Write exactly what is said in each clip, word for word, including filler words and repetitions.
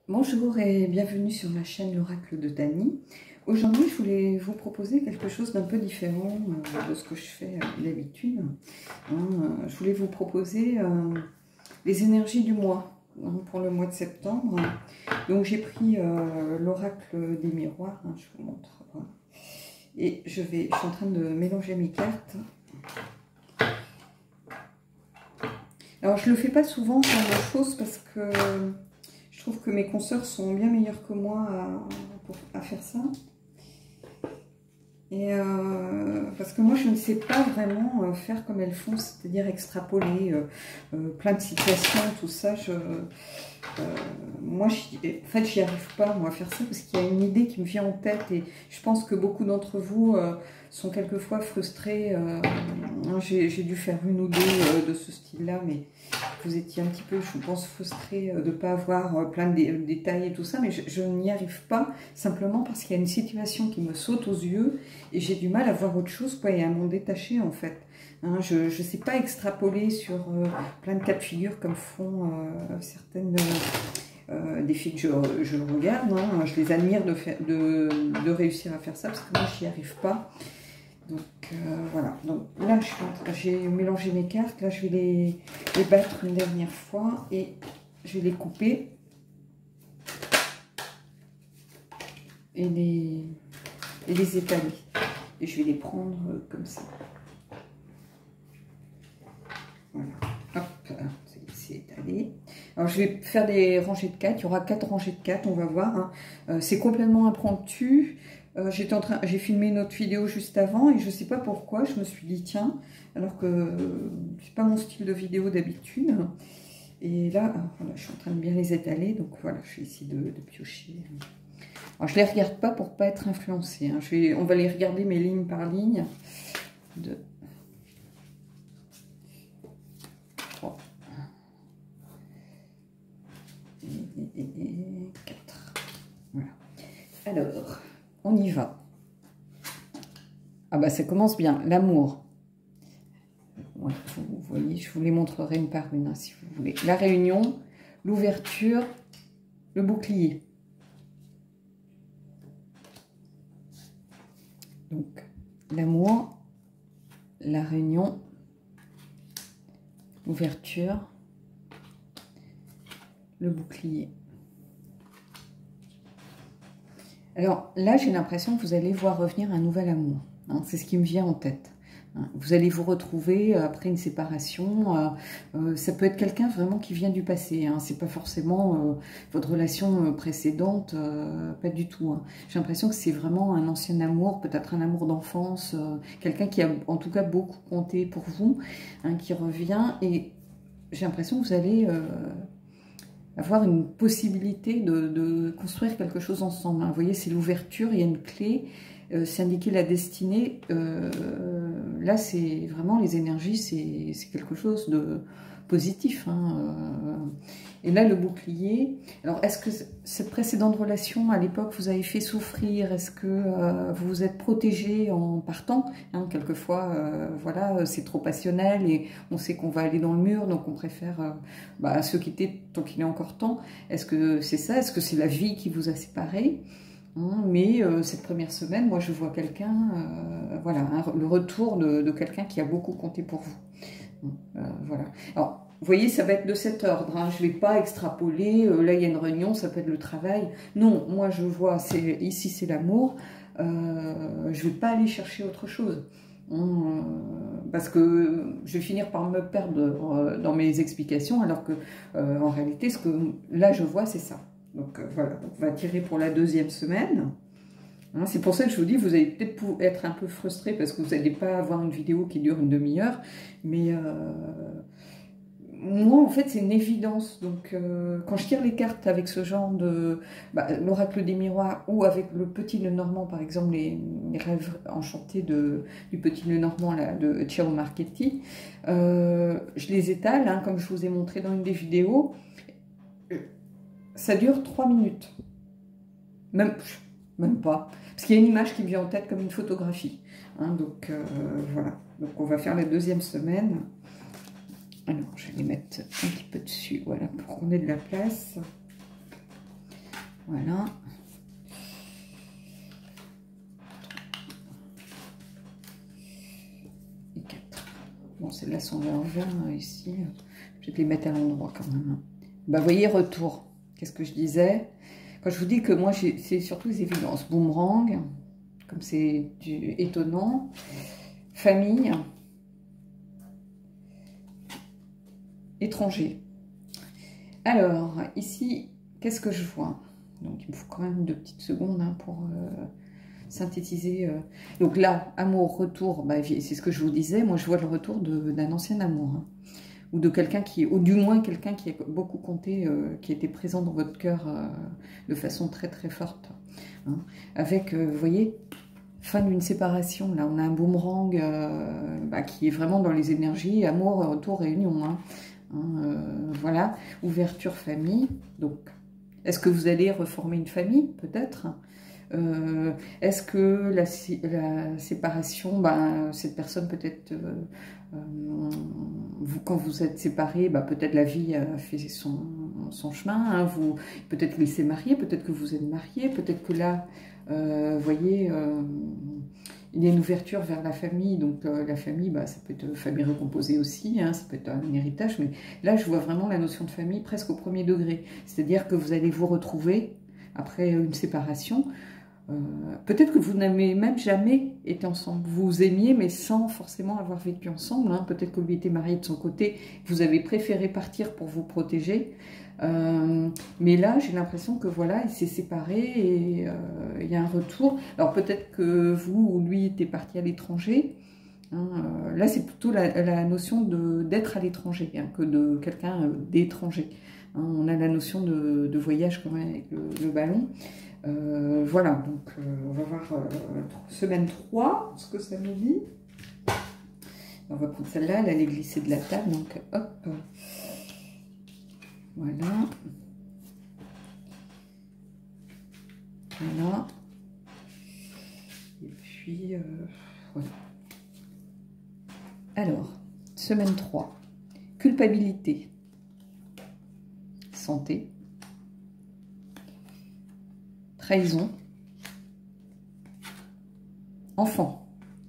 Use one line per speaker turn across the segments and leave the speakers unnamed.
Bonjour et bienvenue sur ma chaîne l'Oracle de Dany. Aujourd'hui, je voulais vous proposer quelque chose d'un peu différent euh, de ce que je fais euh, d'habitude. Hein, euh, je voulais vous proposer euh, les énergies du mois, hein, pour le mois de septembre. Donc j'ai pris euh, l'Oracle des miroirs, hein, je vous montre. Voilà. Et je, vais, je suis en train de mélanger mes cartes. Alors je ne le fais pas souvent ce genre de choses parce que je trouve que mes consoeurs sont bien meilleures que moi à, pour, à faire ça. Et euh, parce que moi, je ne sais pas vraiment euh, faire comme elles font, c'est-à-dire extrapoler euh, euh, plein de situations, tout ça. Je, euh, moi, en fait, j'y arrive pas, moi, à faire ça, parce qu'il y a une idée qui me vient en tête, et je pense que beaucoup d'entre vous euh, sont quelquefois frustrés. Euh, J'ai dû faire une ou deux euh, de ce style-là, mais vous étiez un petit peu, je pense, frustrés de ne pas avoir plein de dé détails et tout ça, mais je, je n'y arrive pas, simplement parce qu'il y a une situation qui me saute aux yeux, et j'ai du mal à voir autre chose, quoi, et à m'en détacher, en fait. Hein, je ne sais pas extrapoler sur euh, plein de cas de figure comme font euh, certaines euh, des filles que je, je regarde. Hein, je les admire de, faire, de, de réussir à faire ça, parce que moi, je n'y arrive pas. Donc euh, voilà, donc là j'ai mélangé mes cartes, là je vais les, les battre une dernière fois et je vais les couper et les, et les étaler. Et je vais les prendre comme ça. Voilà, hop, c'est étalé. Alors je vais faire des rangées de quatre, il y aura quatre rangées de quatre, on va voir. Hein. Euh, c'est complètement impromptu. Euh, J'étais en train, j'ai filmé une autre vidéo juste avant et je ne sais pas pourquoi, je me suis dit tiens, alors que euh, c'est pas mon style de vidéo d'habitude. Et là, voilà, je suis en train de bien les étaler, donc voilà, je vais essayer de, de piocher. Alors je les regarde pas pour pas être influencée. Hein. Je vais, on va les regarder mes ligne par ligne. Deux, trois, et, et, et quatre. Voilà. Alors. On y va. Ah bah ça commence bien, l'amour. Ouais, vous voyez, je vous les montrerai une par une, hein, si vous voulez. La réunion, l'ouverture, le bouclier. Donc, l'amour, la réunion, l'ouverture, le bouclier. Alors là, j'ai l'impression que vous allez voir revenir un nouvel amour. Hein, c'est ce qui me vient en tête. Hein, vous allez vous retrouver après une séparation. Euh, euh, ça peut être quelqu'un vraiment qui vient du passé. Hein, c'est pas forcément euh, votre relation précédente, euh, pas du tout. Hein. J'ai l'impression que c'est vraiment un ancien amour, peut-être un amour d'enfance, euh, quelqu'un qui a en tout cas beaucoup compté pour vous, hein, qui revient. Et j'ai l'impression que vous allez... Euh, avoir une possibilité de, de construire quelque chose ensemble. Vous voyez, c'est l'ouverture, il y a une clé, euh, c'est indiquer la destinée. Euh, là, c'est vraiment les énergies, c'est quelque chose de positif. Hein, euh. Et là, le bouclier. Alors, est-ce que cette précédente relation, à l'époque, vous avez fait souffrir? Est-ce que euh, vous vous êtes protégé en partant? Hein, quelquefois, euh, voilà, c'est trop passionnel et on sait qu'on va aller dans le mur, donc on préfère euh, bah, se quitter tant qu'il est encore temps. Est-ce que c'est ça? Est-ce que c'est la vie qui vous a séparés? Hein, mais euh, cette première semaine, moi, je vois quelqu'un, euh, voilà, hein, le retour de, de quelqu'un qui a beaucoup compté pour vous. Euh, voilà. Alors, vous voyez, ça va être de cet ordre. Hein. Je ne vais pas extrapoler. Euh, là, il y a une réunion, ça peut être le travail. Non, moi, je vois, ici, c'est l'amour. Euh, je ne vais pas aller chercher autre chose. Hein, euh, parce que je vais finir par me perdre euh, dans mes explications, alors que, euh, en réalité, ce que là, je vois, c'est ça. Donc, euh, voilà. Donc, on va tirer pour la deuxième semaine. Hein, c'est pour ça que je vous dis, vous allez peut-être être un peu frustré parce que vous n'allez pas avoir une vidéo qui dure une demi-heure. Mais... Euh, moi, en fait, c'est une évidence. Donc, euh, quand je tire les cartes avec ce genre de... Bah, l'oracle des miroirs ou avec le petit Lenormand, par exemple, les, les rêves enchantés de, du petit Lenormand là, de Ciro Marchetti, euh, je les étale, hein, comme je vous ai montré dans une des vidéos. Ça dure trois minutes. Même, même pas. Parce qu'il y a une image qui me vient en tête comme une photographie. Hein, donc, euh, voilà. Donc, on va faire la deuxième semaine. Alors, je vais les mettre un petit peu dessus, voilà, pour qu'on ait de la place. Voilà. Et quatre. Bon, celles-là sont à l'envers ici. Je vais te les mettre à l'endroit quand même. Bah, vous voyez, retour. Qu'est-ce que je disais? Quand je vous dis que moi, c'est surtout les évidences. Boomerang, comme c'est étonnant. Famille. Étranger. Alors, ici, qu'est-ce que je vois? Donc, il me faut quand même deux petites secondes hein, pour euh, synthétiser. Euh. Donc là, amour, retour, bah, c'est ce que je vous disais. Moi, je vois le retour d'un ancien amour. Hein. Ou de quelqu'un qui, ou du moins quelqu'un qui a beaucoup compté, euh, qui était présent dans votre cœur euh, de façon très très forte. Hein. Avec, euh, vous voyez, fin d'une séparation. Là, on a un boomerang euh, bah, qui est vraiment dans les énergies, amour, retour, réunion. Hein. Hein, euh, voilà, ouverture famille. Donc, est-ce que vous allez reformer une famille, peut-être? euh, Est-ce que la, la séparation, ben, cette personne peut-être, euh, euh, vous, quand vous êtes séparés, ben, peut-être la vie a fait son, son chemin, hein, vous peut-être laissez marier, peut-être que vous êtes mariés, peut-être que là, euh, vous voyez, euh, il y a une ouverture vers la famille, donc euh, la famille, bah, ça peut être une famille recomposée aussi, hein, ça peut être un héritage, mais là je vois vraiment la notion de famille presque au premier degré, c'est-à-dire que vous allez vous retrouver après une séparation, euh, peut-être que vous n'avez même jamais été ensemble, vous vous aimiez mais sans forcément avoir vécu ensemble, hein. Peut-être que lui était marié de son côté, vous avez préféré partir pour vous protéger, euh, mais là j'ai l'impression que voilà, il s'est séparé et euh, il y a un retour. Alors peut-être que vous ou lui était parti à l'étranger, hein, euh, là c'est plutôt la, la notion d'être à l'étranger hein, que de quelqu'un d'étranger, hein. On a la notion de, de voyage quand même avec le, le ballon. Euh, voilà, donc euh, on va voir euh, semaine trois, ce que ça nous dit. On va prendre celle-là, elle allait glisser de la table, donc hop. Voilà. Voilà. Et puis, euh, voilà. Alors, semaine trois. Culpabilité. Santé. Trahison. Enfant.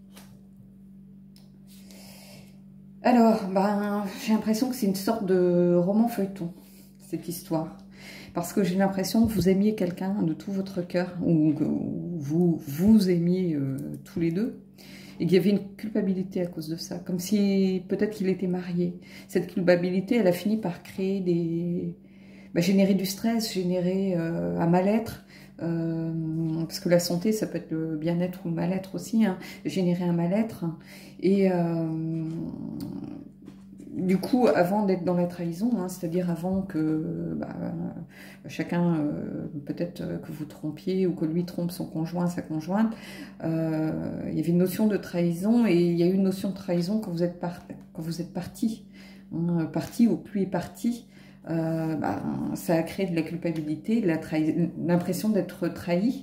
Alors, ben, j'ai l'impression que c'est une sorte de roman feuilleton, cette histoire. Parce que j'ai l'impression que vous aimiez quelqu'un de tout votre cœur, ou que vous vous aimiez euh, tous les deux, et qu'il y avait une culpabilité à cause de ça, comme si peut-être qu'il était marié. Cette culpabilité, elle a fini par créer des... Bah, générer du stress, générer euh, un mal-être, euh, parce que la santé, ça peut être le bien-être ou le mal-être aussi, hein, générer un mal-être. Et euh, du coup, avant d'être dans la trahison, hein, c'est-à-dire avant que bah, chacun, euh, peut-être que vous trompiez ou que lui trompe son conjoint, sa conjointe, euh, il y avait une notion de trahison et il y a eu une notion de trahison quand vous êtes, par, quand vous êtes parti, hein, parti ou plus est parti. Euh, bah, ça a créé de la culpabilité, l'impression d'être trahi.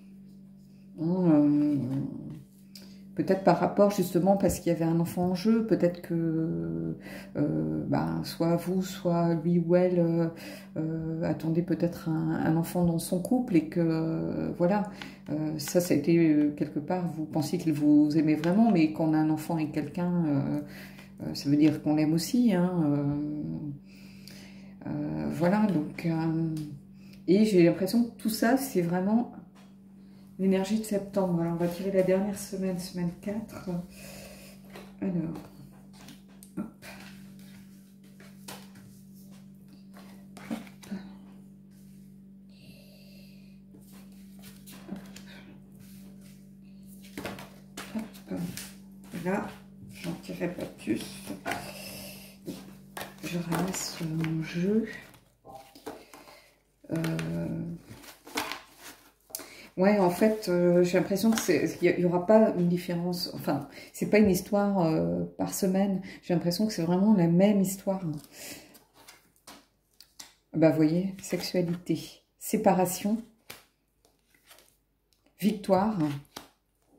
Euh, peut-être par rapport justement parce qu'il y avait un enfant en jeu, peut-être que euh, bah, soit vous, soit lui ou elle euh, euh, attendait peut-être un, un enfant dans son couple et que euh, voilà, euh, ça, ça a été euh, quelque part, vous pensiez qu'il vous aimait vraiment, mais quand on a un enfant avec quelqu'un, euh, euh, ça veut dire qu'on l'aime aussi, hein, euh, Euh, voilà, donc, euh, et j'ai l'impression que tout ça, c'est vraiment l'énergie de septembre. Alors, on va tirer la dernière semaine, semaine quatre. Alors, hop. Hop. Hop. Là, j'en tirerai pas plus. Je ramasse mon jeu. Euh... Ouais, en fait, euh, j'ai l'impression qu'il n'y aura pas une différence. Enfin, c'est pas une histoire euh, par semaine. J'ai l'impression que c'est vraiment la même histoire. Bah, vous voyez, sexualité, séparation, victoire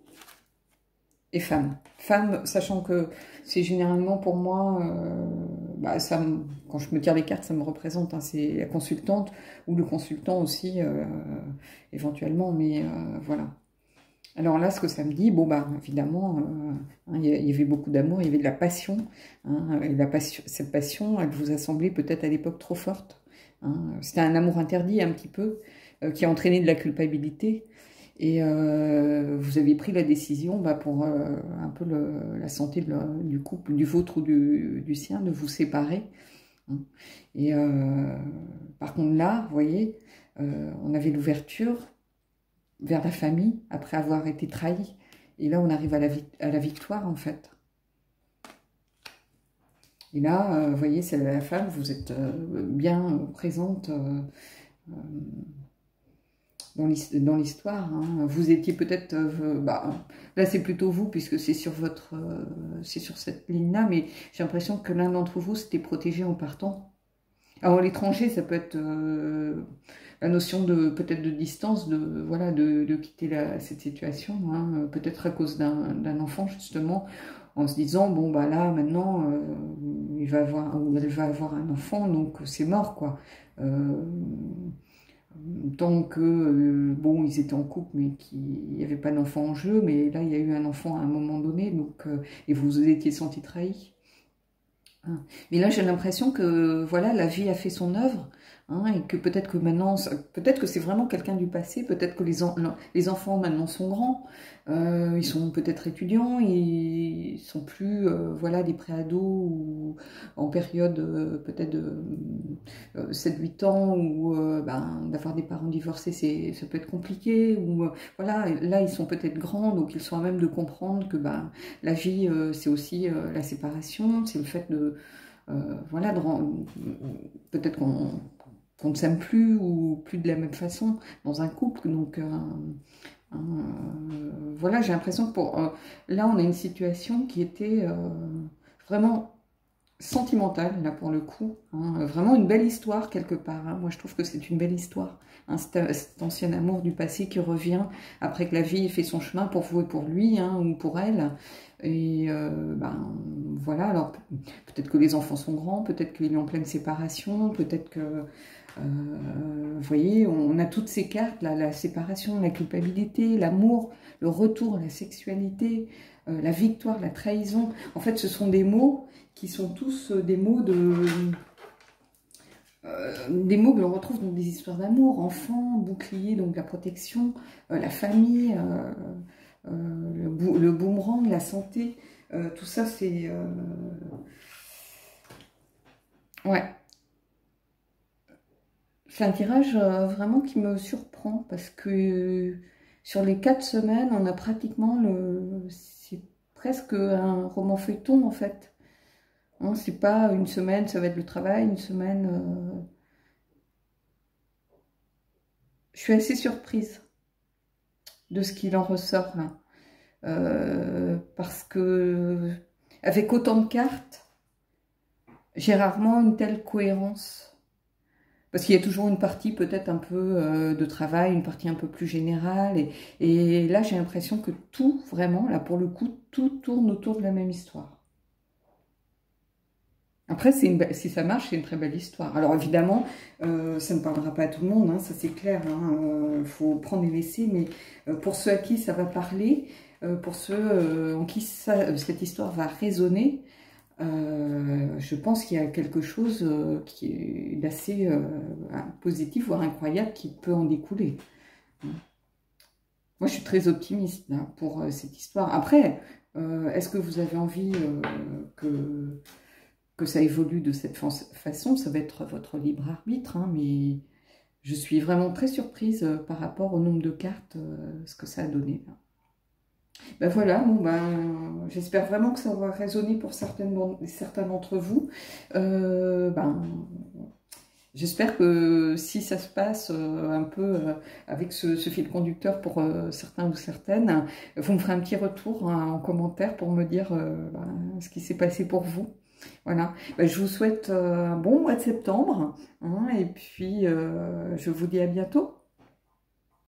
et femme. Femme, sachant que c'est généralement pour moi... Euh, bah, ça me, quand je me tire les cartes, ça me représente, hein, c'est la consultante ou le consultant aussi, euh, éventuellement, mais euh, voilà. Alors là, ce que ça me dit, bon, bah, évidemment, euh, hein, il y avait beaucoup d'amour, il y avait de la passion, hein, et la passion, cette passion, elle vous a semblé peut-être à l'époque trop forte, hein. C'était un amour interdit un petit peu, euh, qui a entraîné de la culpabilité, et euh, vous avez pris la décision, bah, pour euh, un peu le, la santé de le, du couple, du vôtre ou du, du sien, de vous séparer, hein. Et euh, par contre là, vous voyez, euh, on avait l'ouverture vers la famille, après avoir été trahi. Et là, on arrive à la, à la victoire, en fait. Et là, euh, vous voyez, c'est la femme, vous êtes euh, bien présente euh, dans l'histoire, hein. Vous étiez peut-être... Euh, bah, là, c'est plutôt vous, puisque c'est sur votre, euh, c'est sur cette ligne-là, mais j'ai l'impression que l'un d'entre vous s'était protégé en partant. Alors, l'étranger, ça peut être... Euh, la notion de peut-être de distance, de voilà, de, de quitter la, cette situation, hein, peut-être à cause d'un enfant justement, en se disant bon bah là maintenant euh, il va avoir ou elle va avoir un enfant, donc c'est mort quoi. Euh, tant que euh, bon ils étaient en couple mais qu'il n'y avait pas d'enfant en jeu, mais là il y a eu un enfant à un moment donné, donc euh, et vous vous étiez senti trahi. Hein. Mais là, j'ai l'impression que voilà, la vie a fait son œuvre, hein, et que peut-être que maintenant, peut-être que c'est vraiment quelqu'un du passé, peut-être que les, en, les enfants maintenant sont grands, euh, ils sont peut-être étudiants, ils sont plus euh, voilà, des préados ou en période euh, peut-être de euh, sept huit ans, ou euh, ben, d'avoir des parents divorcés, ça peut être compliqué, ou euh, voilà, là ils sont peut-être grands, donc ils sont à même de comprendre que ben, la vie euh, c'est aussi euh, la séparation, c'est le fait de Euh, voilà, peut-être qu'on qu'on ne s'aime plus ou plus de la même façon dans un couple. Donc, euh, euh, voilà, j'ai l'impression que pour euh, là, on a une situation qui était euh, vraiment sentimentale, là, pour le coup. Hein, vraiment une belle histoire, quelque part. Hein. Moi, je trouve que c'est une belle histoire. Hein, cet, cet ancien amour du passé qui revient après que la vie ait fait son chemin pour vous et pour lui, hein, ou pour elle. Et euh, ben voilà, alors peut-être que les enfants sont grands, peut-être qu'il est en pleine séparation, peut-être que, euh, vous voyez, on a toutes ces cartes, là, la séparation, la culpabilité, l'amour, le retour, la sexualité, euh, la victoire, la trahison. En fait, ce sont des mots qui sont tous des mots de... Euh, des mots que l'on retrouve dans des histoires d'amour, enfant, bouclier, donc la protection, euh, la famille... Euh, Euh, le, bou le boomerang, la santé, euh, tout ça c'est... Euh... Ouais. C'est un tirage euh, vraiment qui me surprend parce que euh, sur les quatre semaines, on a pratiquement le... C'est presque un roman feuilleton en fait. Hein, c'est pas une semaine, ça va être le travail, une semaine... Euh... Je suis assez surprise de ce qu'il en ressort là. Euh, parce que avec autant de cartes, j'ai rarement une telle cohérence. Parce qu'il y a toujours une partie peut-être un peu euh, de travail, une partie un peu plus générale. Et, et là, j'ai l'impression que tout, vraiment, là pour le coup, tout tourne autour de la même histoire. Après, une, si ça marche, c'est une très belle histoire. Alors évidemment, euh, ça ne parlera pas à tout le monde, hein, ça c'est clair. Il hein, euh, faut prendre et laisser. Mais euh, pour ceux à qui ça va parler, euh, pour ceux euh, en qui ça, cette histoire va résonner, Euh, je pense qu'il y a quelque chose euh, qui est d'assez euh, positif, voire incroyable, qui peut en découler. Moi, je suis très optimiste là, pour euh, cette histoire. Après, euh, est-ce que vous avez envie euh, que, que ça évolue de cette façon? Ça va être votre libre arbitre, hein, mais je suis vraiment très surprise euh, par rapport au nombre de cartes, euh, ce que ça a donné là. Ben voilà, bon ben, j'espère vraiment que ça va résonner pour certaines, certains d'entre vous. Euh, ben, j'espère que si ça se passe euh, un peu euh, avec ce, ce fil conducteur pour euh, certains ou certaines, vous me ferez un petit retour hein, en commentaire pour me dire euh, ben, ce qui s'est passé pour vous. Voilà, ben, je vous souhaite euh, un bon mois de septembre hein, et puis euh, je vous dis à bientôt.